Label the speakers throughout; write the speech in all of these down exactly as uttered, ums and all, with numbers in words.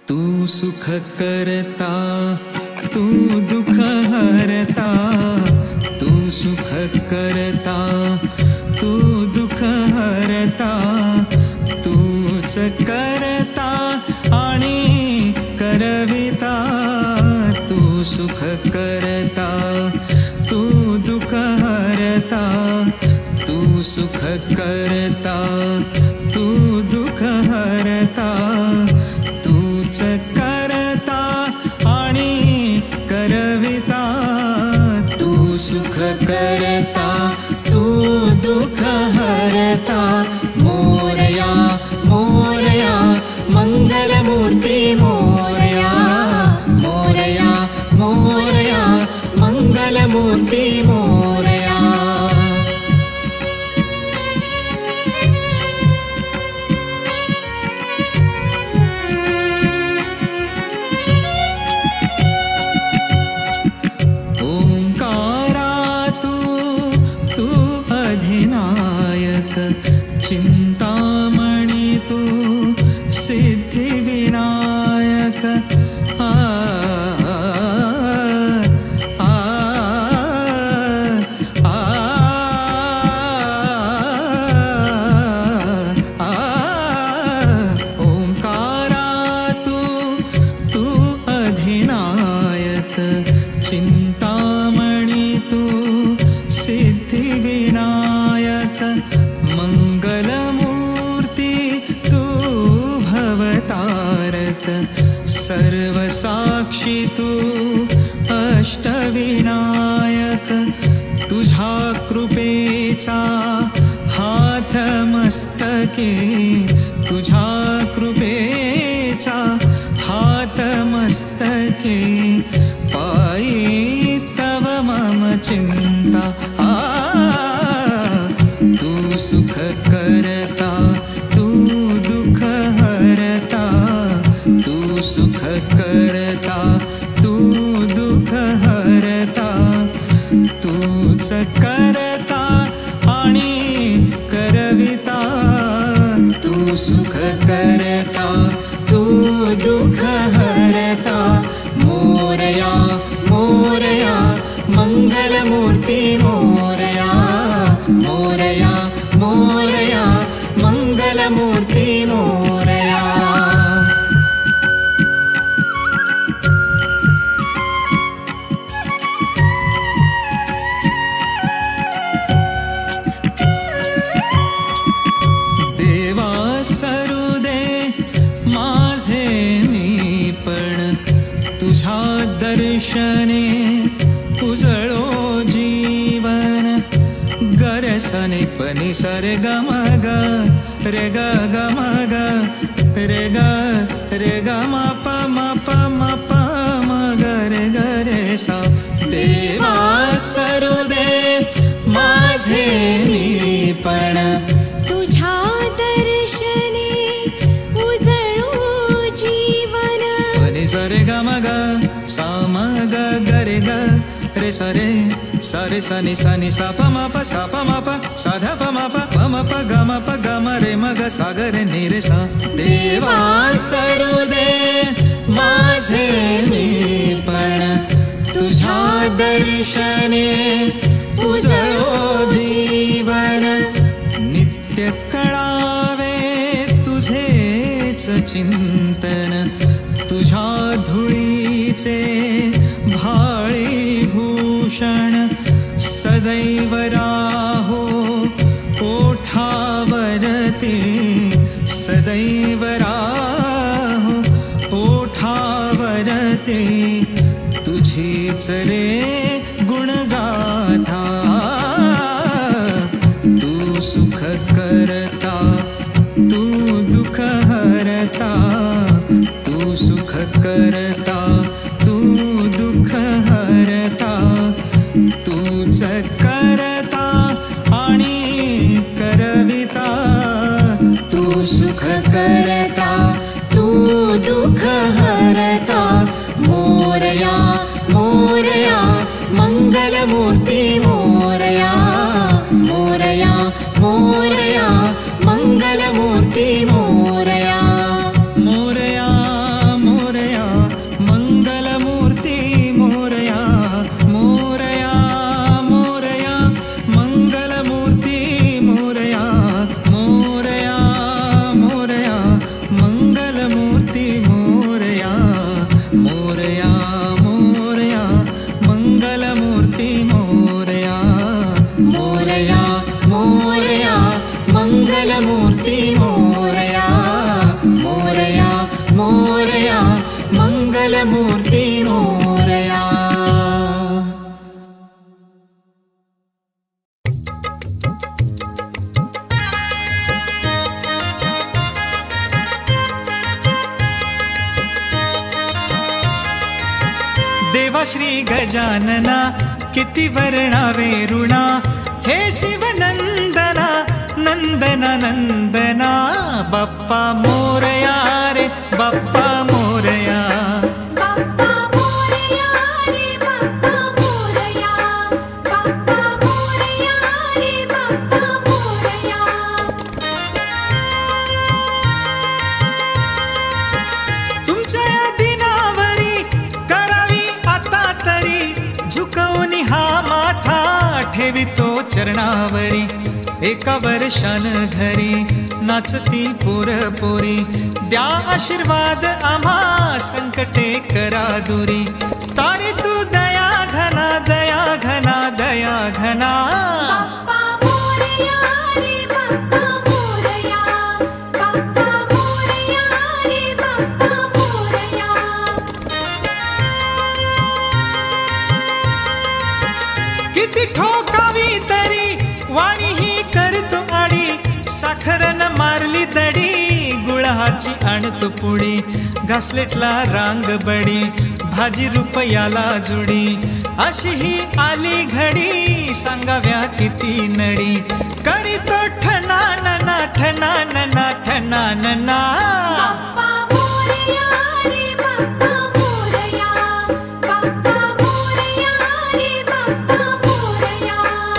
Speaker 1: तू सुख करता तू दुख हरता, तू सुख करता तू दुख हरता, तूच करता आणि करविता, तू सुख करता तू दुख हरता, तू सुख करता तू दुख हरता, तूच करता आणि करविता, तू सुख करता तू दुख हरता. मोरया मोरया मंगलमूर्ती मोरया, मोरया मोरया मंगलमूर्ती मोरया. चिंतामणि तू सिद्धिविनायक, आ आ आ आ ओंकारा तू तू अधिनायक, चिंतामणि तू सिद्धिविनायक, मंगलमूर्ति तू भवतारक, सर्वसाक्षी तू अष्टविनायक, तुझा कृपेचा हात मस्तके, तुझा कृपेचा हात मस्तके, पायी तव मम चिंता. आ तू सुख करता तू दुख हरता, तू सुख करता तू दुख हरता, तूच करता आणि करविता, तू सुख करता तू दुख हरता. मोरया मोरया मंगलमूर्ती मोरया, मोरया मोरया मंगलमूर्ती मोरया. देवा सरुदे माझे मी पण, तुझ्या दर्शने उजळो जीवन, गरसने पनि सरे ग म ग रे ग ग म ग रे ग रे ग म प म प म प म ग रे ग रे सा. देवा सरुदे माझे मी पण,
Speaker 2: तुझ्या दर्शने उजळो जीवन,
Speaker 1: पनि सरे ग म ग सा म ग ग रे ग रे सरे सरे सनि सनि सा प म प सा प म प सा ध प म प प म प ग म प ग म रे म ग सा ग रे नि रे सा. देवा सरुदे माझे मी पण, तुझ्या दर्शने उजळो जीवन, नित्य कळावे तुझेच चिंतन, तुझ्या धुळीचे भाळी भूषण, सदैव राहो ओठावरती, सदैव राहो ओठावरती, तुझीच रे गुणगाथा. तू सुख करता तू दुख हरता, तू सुख करता तू दुख हरता, तूच करता आणि करविता, तू सुख करता तू दुख हरता. मोरया मोरया मंगलमूर्ती मोरया, मोरया मोरया मंगलमूर्ती मोरया. मोरया मूर्ती मोरया. देवा श्री गजानना किती वर्णावे ऋणा, हे शिवनंदना नंदना नंदना. बाप्पा मोरया रे बाप्पा मोरया.
Speaker 2: बाप्पा मोरया रे बाप्पा मोरया. बाप्पा मोरया रे बाप्पा मोरया.
Speaker 1: तुमच्या या दिनावरी करावी आता तरी, झुकवून हा माथा ठेवितो चरणावरी. एका वर्षान घरी नाचती पोरपोरी, द्या आशीर्वाद आम्हा संकटे करा दुरी. तारी तू दया घना दया घना दया घना.
Speaker 2: बाप्पा मोरया रे बाप्पा मोरया. बाप्पा मोरया रे बाप्पा मोरया.
Speaker 1: किती ठोकावी तरी वाणी ही करतो आडी, साखरन मारली दडी गुळाची आणतो पुडी. घासलेटला रांग बडी भाजी रुपयाला जुडी, अशी ही आली घडी सांगाव्या किती नडी. करीतो ठना नना ठना नना ठना नना.
Speaker 2: बाप्पा मोरया रे बाप्पा मोरया. बाप्पा मोरया रे बाप्पा मोरया.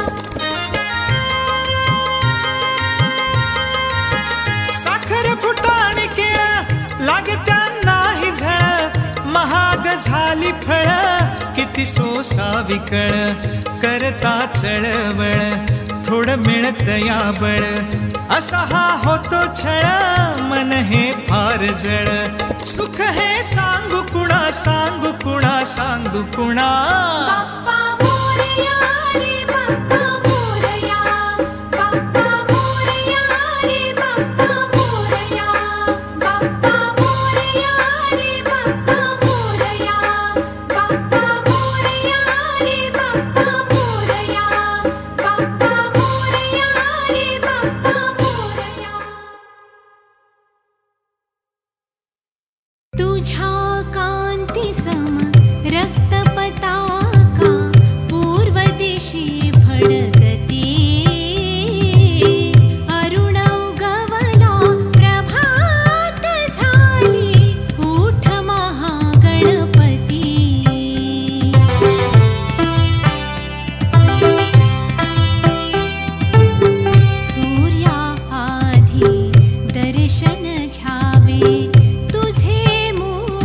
Speaker 1: साखर फुटाणी केळ लागत्या नाही झळ, महाग झाली फळ किती सोसा विकळ. करता चळवळ थोडं मिळत या बळ, असा हा होतो छळ मन हे फार जळ. सुख हे सांगू कुणा सांगू कुणा सांगू कुणा.
Speaker 2: बाप्पा मोरया रे बाप्पा मोरया. बाप्पा मोरया रे बाप्पा मोरया. बाप्पा मोरया रे बाप्पा मोरया. बाप्पा मोरया रे बाप्पा मोरया. बाप्पा मोरया रे बाप्पा मोरया. तुझ्या कांती सम रक्त पताका पूर्व दिशी फडकती. अरुण उगवला प्रभात झाली, उठ महागणपती. सूर्या आधी दर्शन घ्यावे तुझे मूळ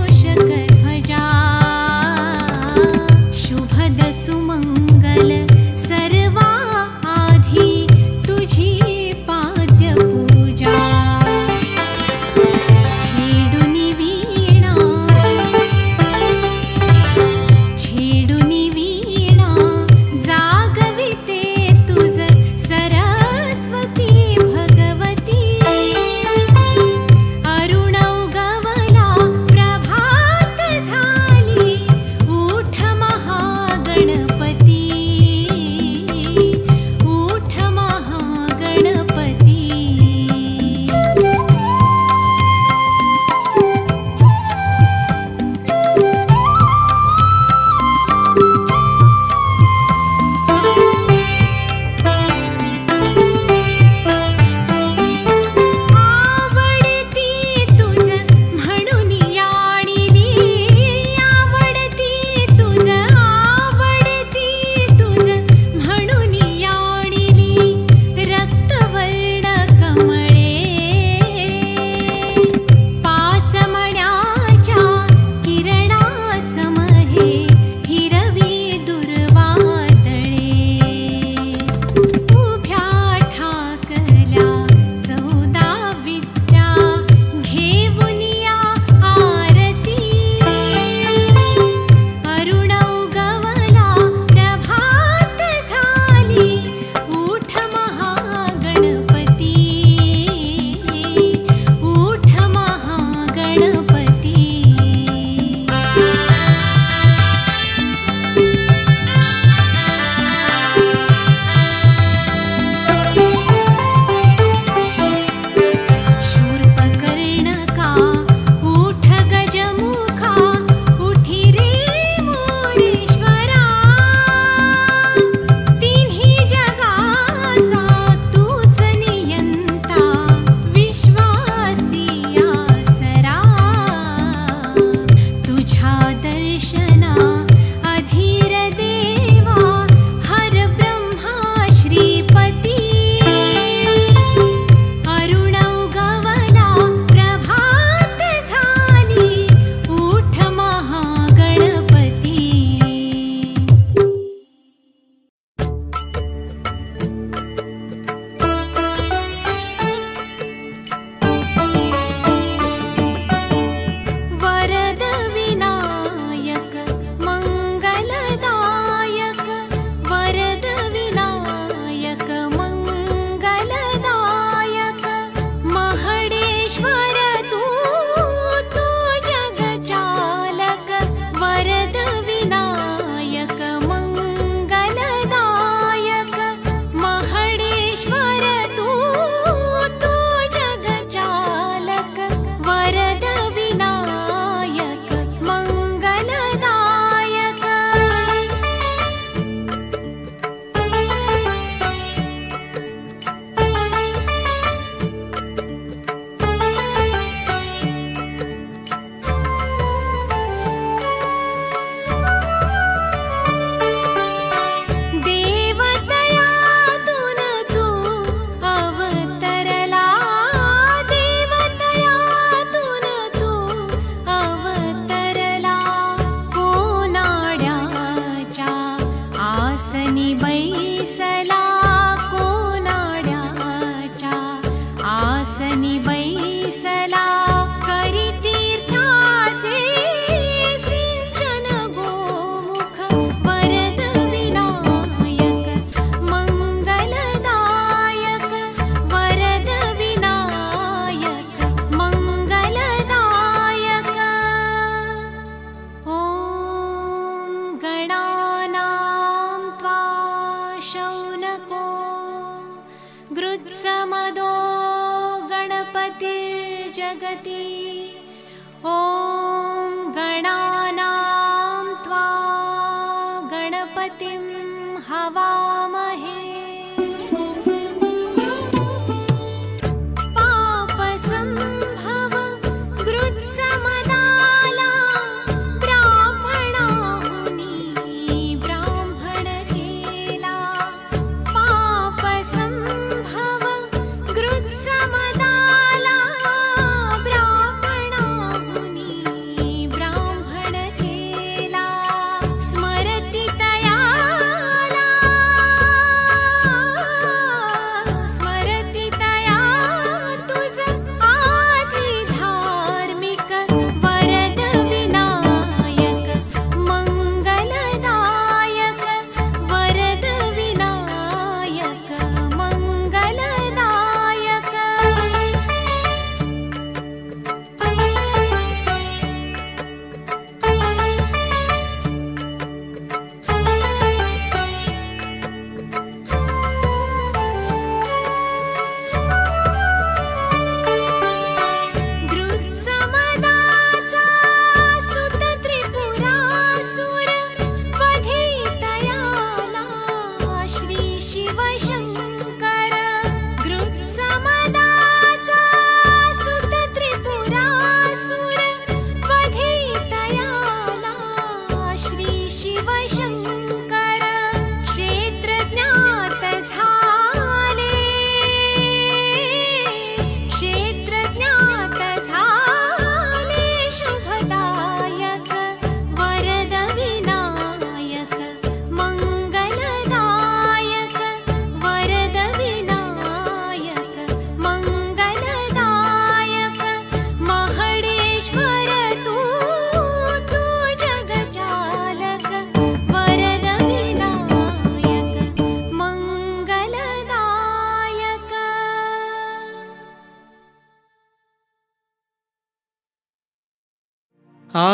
Speaker 1: आ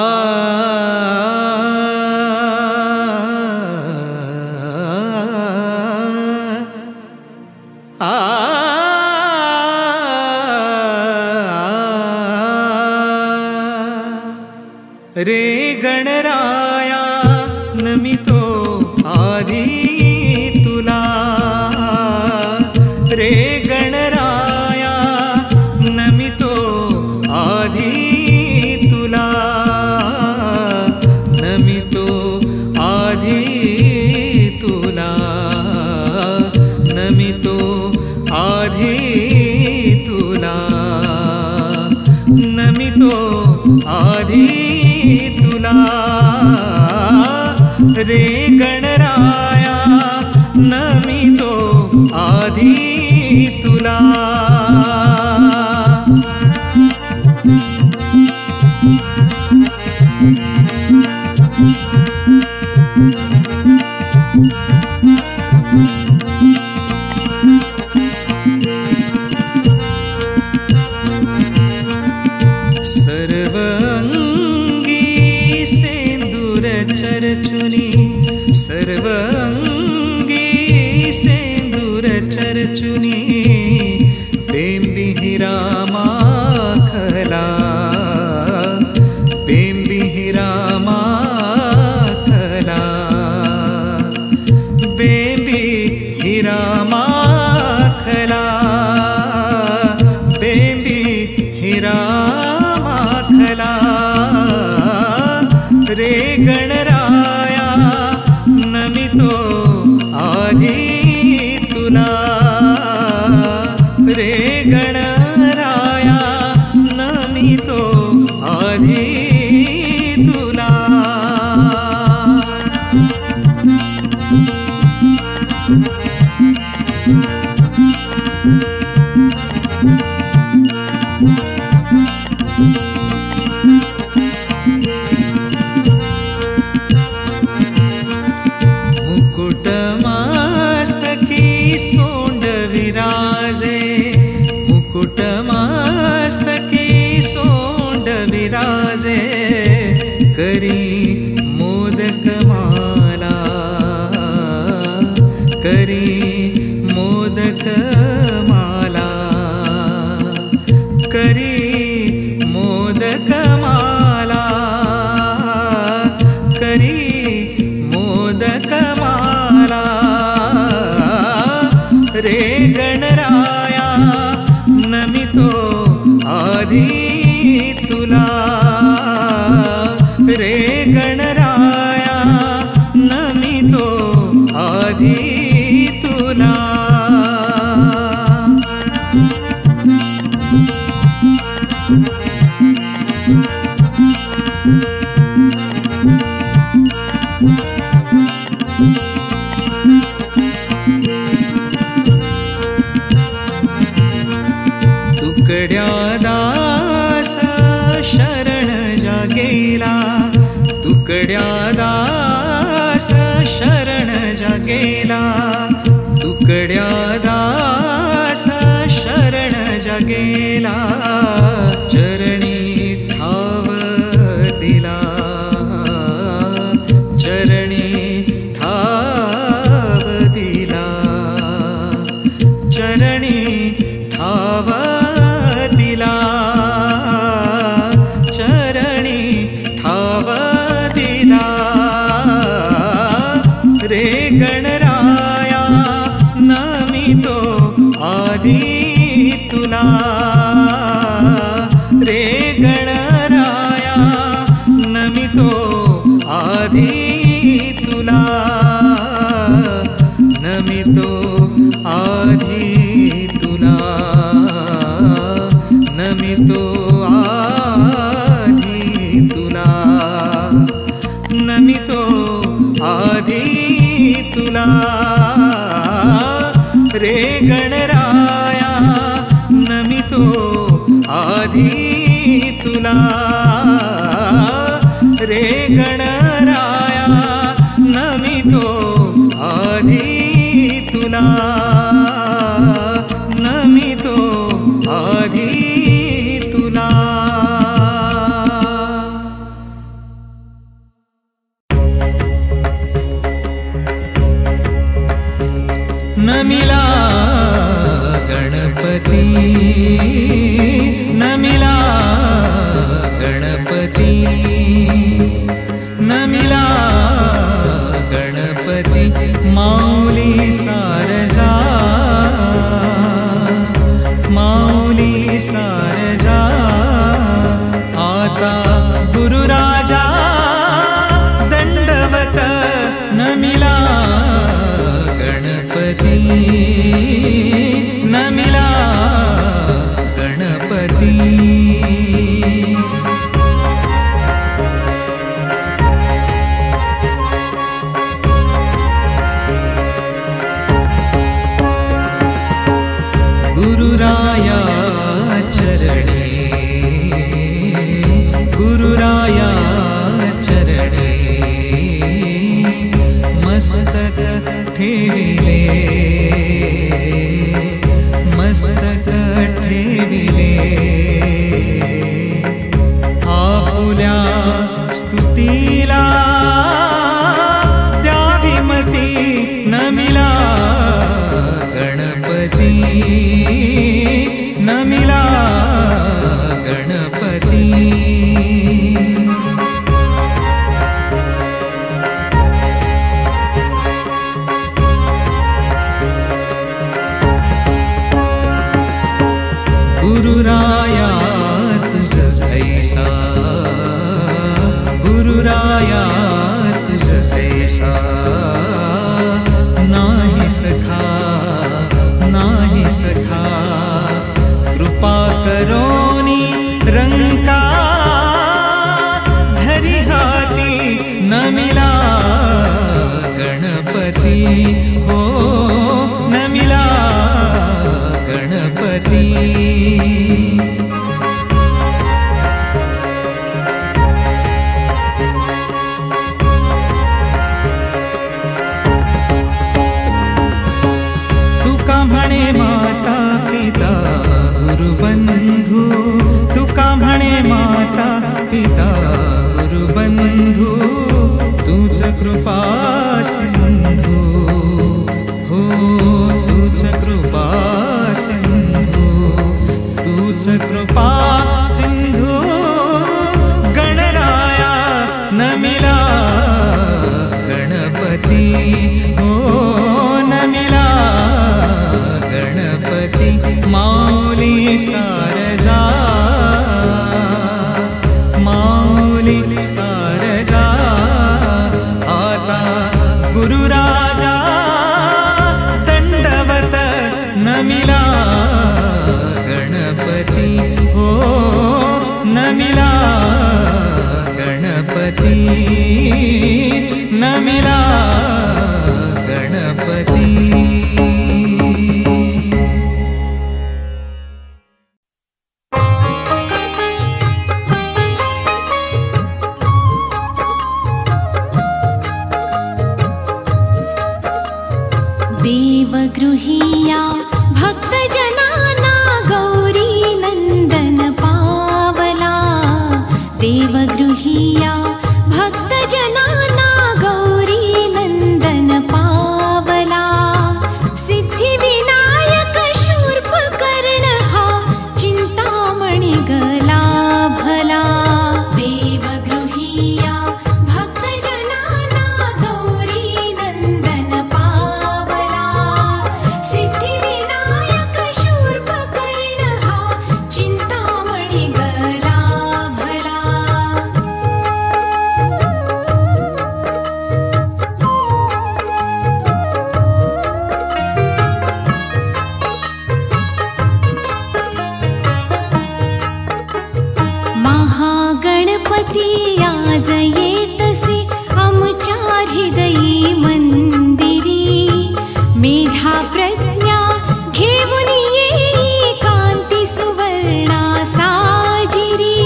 Speaker 1: आ रे गणराया नमितो आधी तुला रे गणराया नमितो आधी तुला नमितो आधी तुला नमितो आधी तुला नमितो आधी तुला रे गणराया नमितो आधी तुला सर्वांगी सेंदूर चरचुनी सर्वांगी सेंदूर चरचुनी बेंबी हिरा माखला बेंबी हिरा माखला बेंबी हिरा माखला बेंबी हिरा रे गणराया नमितो आधी तुला रे गणराया नमितो आधी तुला मुकुटमस्तकी सोंड विराजे मुकुटमस्तकी सोंड विराजे करी मोदक माला करी मोदक माला करी मोदक माला करी मोदक माला रे गणराया नमितो आधी तुला रे गणराया नमितो आधी तुला तुकड्या दास शरण जागेला तुकड्या दास शरण जागेला तुकड्या दास शरण जागेला चरणी ठाव दिला चरणी ठाव दिला चरणी ठाव दिला चरणी ठाव दिला रे गणराया नमितो आधी तुला रे गणराया नमितो आधी तुला नमितो आधी तुला नमितो आधी तुला नमितो आधी तुला रे गणराया नमितो आधी तुला रे गणराया नमितो आधी तुला नमितो आधी तुला ऐसा नाही सखा नाही सखा कृपा करोनी रंका धरी हाती न मिला गणपती हो न मिला गणपती माता पिता गुरुबंधु तुका म्हणे माता पिता गुरुबंधु तुझ कृपा सिंधू हो तुझ कृपा सिंधू तुझ कृपा सिंधू गणराया न मिला गणपती हो न मिला गणपती माऊली सारजा माऊली सारजा आता गुरुराजा दंडवत न मिला गणपती हो न मिला गणपती न मिला गणपती
Speaker 2: देवगृहीया भक्तजनाना गौरी नंदन पावला देवगृहीया भक्तजनाना गौरी नंदन पावला सिद्धिविनायक शूर्पकर्ण हा चिंतामणी गला भला देवगृहीया गणपती आज येतसे आमच्या हृदयी मंदिरी मेधा प्रज्ञा घेऊन येई कांती सुवर्णा साजिरी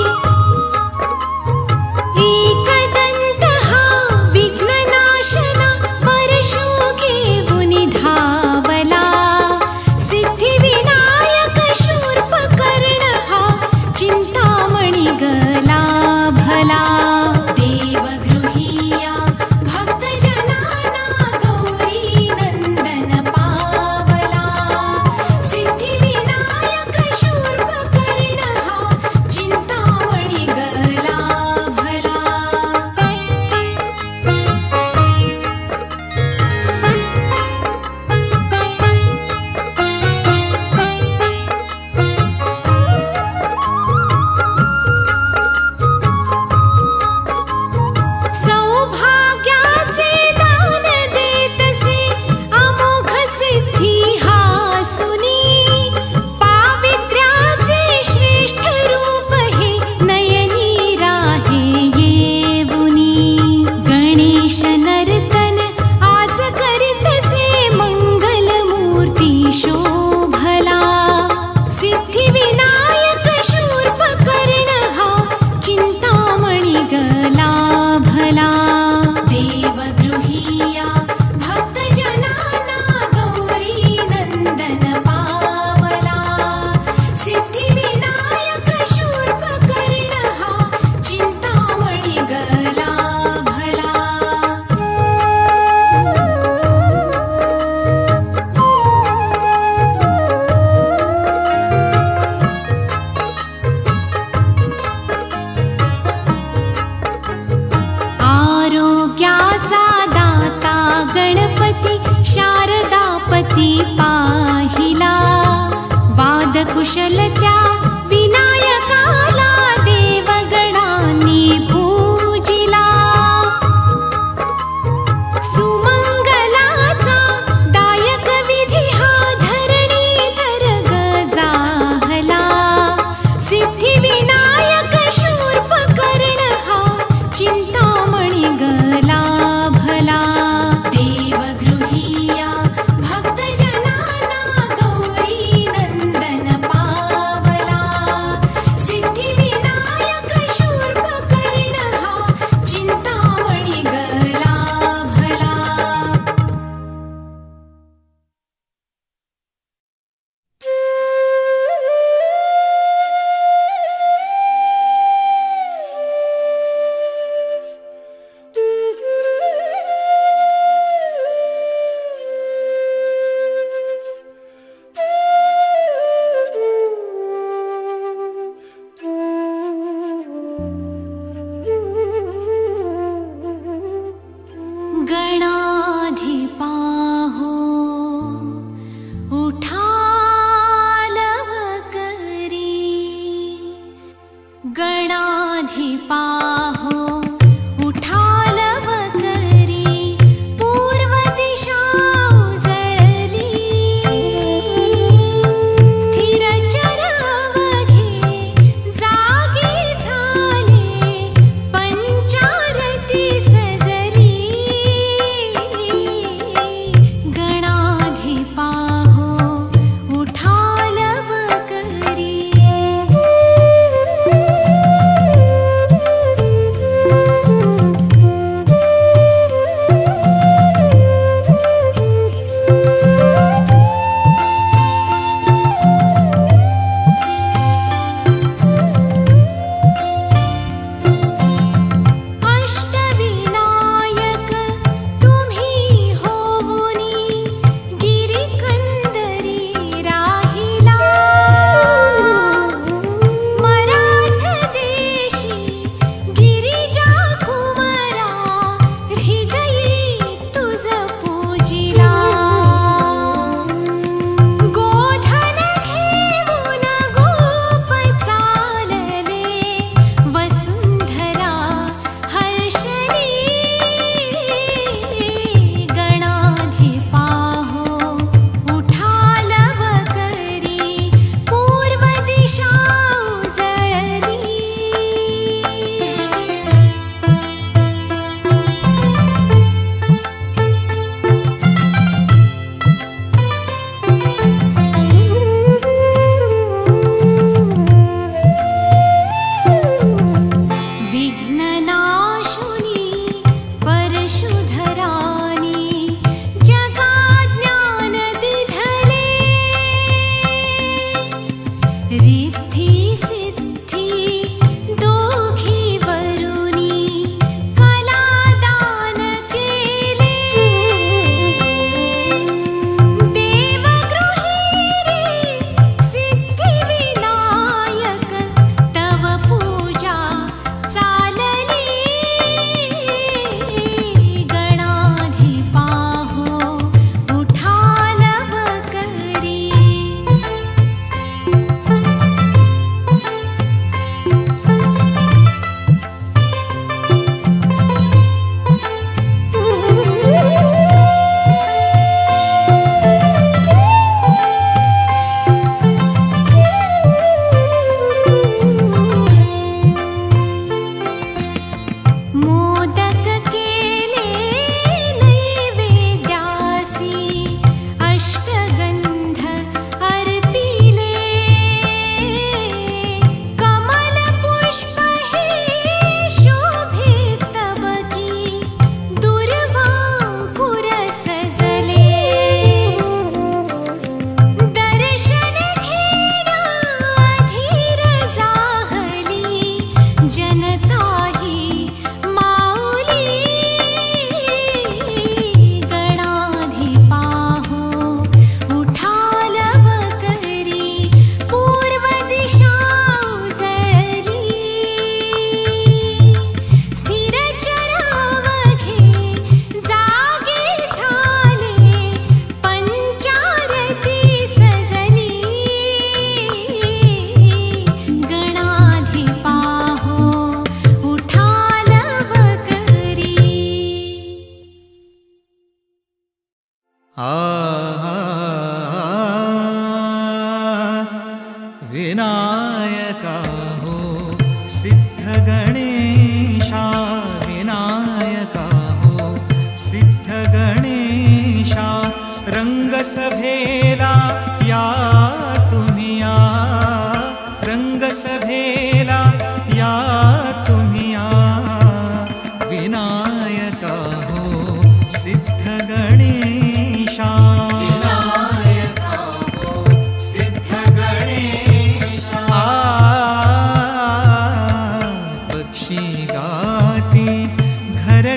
Speaker 2: एकदंत हा विघ्ननाशना परशु घेऊन धावला सिद्धिविनायक शूर्पकर्ण हा चिंतामणी गला भला देवगृहीया भक्तजनाना गौरी नंदन पावला सिद्धिविनायक शूर्पकर्ण हा चिंतामणी गला भला पाहिला वादकुशल त्या विनायकाला देवगणांनी पूजिला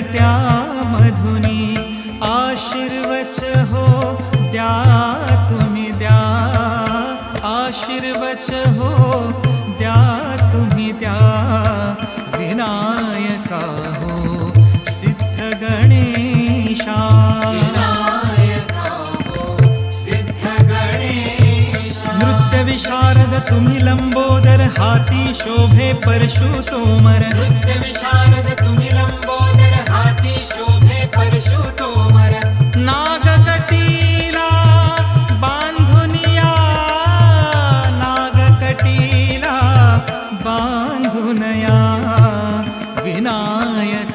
Speaker 1: त्या मधुनी आशीर्वच हो द्या तुम्ही द्या आशीर्वच हो द्या तुम्ही द्या विनायका हो सिद्ध गणेशा विनायका हो सिद्ध गणेशा नृत्य विशारद तुम्ही लंबोदर हाती शोभे परशुतोमर नृत्य विशारद तुम्ही लंबोदर हाती शोभे परशुतोमर नागकटीला बांधुनिया नागकटीला बांधुनया विनायक